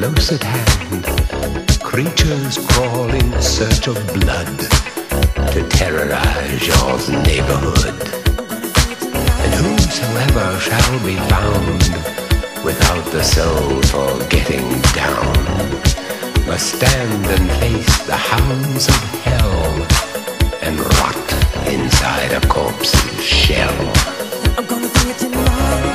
close at hand, creatures crawl in search of blood to terrorize your neighborhood. And whosoever shall be found without the soul for getting down must stand and face the hounds of hell and rot inside a corpse's shell. I'm gonna bring it tonight.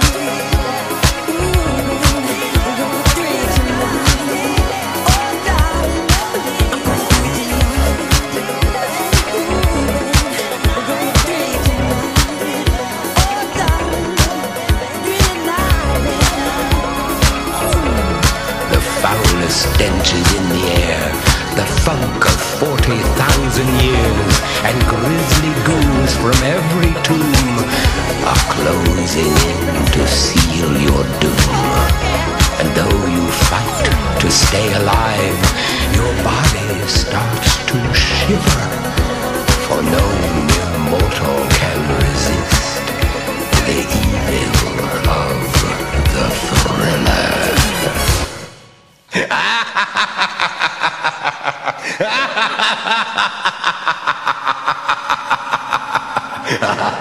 Stench is in the air, the funk of 40,000 years, and grisly ghouls from every tomb are closing in to seal your doom. And though you fight to stay alive, your body starts to shiver, for no mere mortal can resist the evil of the thriller. Ha ha ha ha!